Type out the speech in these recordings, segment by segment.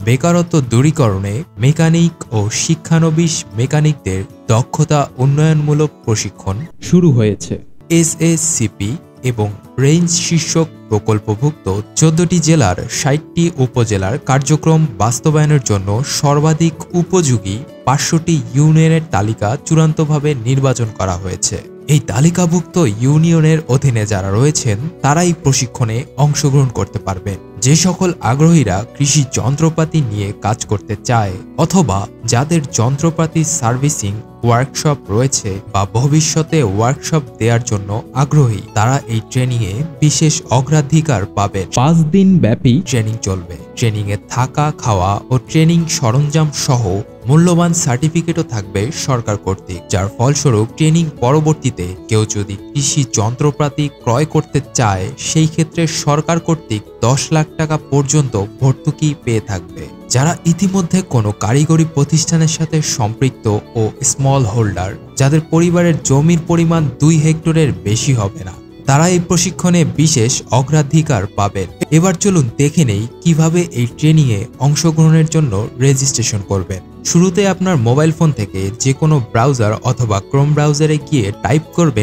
বেকারত্ব দূরীকরণে মেকানিক ও শিক্ষানবিশ মেকানিকদের দক্ষতা উন্নয়নমূলক প্রশিক্ষণ শুরু হয়েছে। এসএসসিপি এবং রেঞ্জ শীর্ষক প্রকল্পভুক্ত 14টি জেলার 60টি উপজেলার কার্যক্রম বাস্তবায়নের জন্য সর্বাধিক উপযোগী 500টি ইউনিয়নের তালিকা চূড়ান্তভাবে নির্বাচন করা হয়েছে। এই তালিকাভুক্ত ইউনিয়নের অধীনে যারা রয়েছেন তারাই প্রশিক্ষণে অংশগ্রহণ করতে পারবেন। যে সকল আগ্রহীরা কৃষি যন্ত্রপাতি নিয়ে কাজ করতে চায় অথবা যাদের যন্ত্রপাতি সার্ভিসিং ওয়ার্কশপ রয়েছে বা ভবিষ্যতে ওয়ার্কশপ দেওয়ার জন্য আগ্রহী, তারা এই ট্রেনিংয়ে বিশেষ অগ্রাধিকার পাবে। 5 দিন ব্যাপী ট্রেনিং চলবে। ট্রেনিংয়ে থাকা, খাওয়া ও ট্রেনিং সরঞ্জাম সহ মূল্যবান সার্টিফিকেটও থাকবে সরকার কর্তৃক, যার ফলস্বরূপ ট্রেনিং পরবর্তীতে কেউ যদি কৃষি যন্ত্রপাতি ক্রয় করতে চায় সেই ক্ষেত্রে সরকার কর্তৃক 10 লাখ টাকা পর্যন্ত ভর্তুকি পেয়ে থাকবে। যারা ইতিমধ্যে কোনো কারিগরি প্রতিষ্ঠানের সাথে সম্পৃক্ত ও স্মল হোল্ডার, যাদের পরিবারের জমির পরিমাণ 2 হেক্টরের বেশি হবে না, তারা এই প্রশিক্ষণে বিশেষ অগ্রাধিকার পাবেন। এবার চলুন দেখে নেই কিভাবে এই ট্রেনিংয়ে অংশগ্রহণের জন্য রেজিস্ট্রেশন করবেন। শুরুতে আপনার মোবাইল ফোন থেকে যে কোনো ব্রাউজার অথবা ক্রোম ব্রাউজারে গিয়ে টাইপ করবেন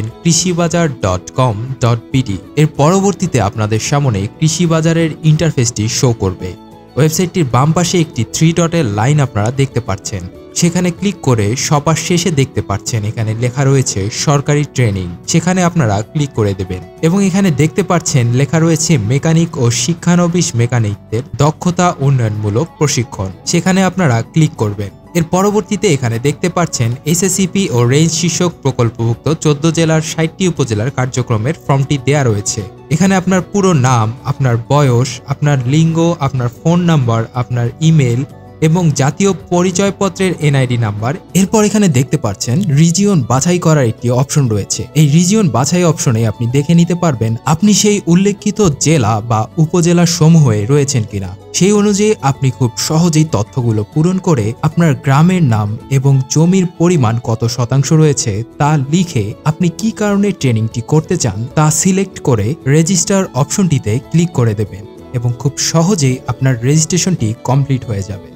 কৃষিবাজার.com.bd। এর পরবর্তীতে আপনাদের সামনে কৃষিবাজারের ইন্টারফেসটি শো করবে। ওয়েবসাইটটির বাম পাশে একটি 3 ডটের লাইন আপনারা দেখতে পাচ্ছেন, সেখানে ক্লিক করে সবার শেষে দেখতে পাচ্ছেন এখানে লেখা রয়েছে সরকারি ট্রেনিং, সেখানে আপনারা ক্লিক করে দেবেন এবং এখানে দেখতে পাচ্ছেন লেখা রয়েছে মেকানিক ও শিক্ষানবিশ মেকানিকদের দক্ষতা উন্নয়নমূলক প্রশিক্ষণ, সেখানে আপনারা ক্লিক করবেন। এর পরবর্তীতে এখানে দেখতে পাচ্ছেন এসএসসিপি ও রেঞ্জ শীর্ষক প্রকল্পভুক্ত 14 জেলার 60টি উপজেলার কার্যক্রমের ফর্মটি দেয়া রয়েছে। এখানে আপনার পুরো নাম, আপনার বয়স, আপনার লিঙ্গ, আপনার ফোন নাম্বার, আপনার ইমেল এবং জাতীয় পরিচয়পত্রের এনআইডি নাম্বার। এরপর এখানে দেখতে পাচ্ছেন রিজিয়ন বাছাই করার একটি অপশন রয়েছে। এই রিজিয়ন বাছাই অপশনে আপনি দেখে নিতে পারবেন আপনি সেই উল্লেখিত জেলা বা উপজেলা সমূহে রয়েছেন কিনা। সেই অনুযায়ী আপনি খুব সহজেই তথ্যগুলো পূরণ করে আপনার গ্রামের নাম এবং জমির পরিমাণ কত শতাংশ রয়েছে তা লিখে আপনি কি কারণে ট্রেনিংটি করতে চান তা সিলেক্ট করে রেজিস্টার অপশনটিতে ক্লিক করে দেবেন এবং খুব সহজেই আপনার রেজিস্ট্রেশনটি কমপ্লিট হয়ে যাবে।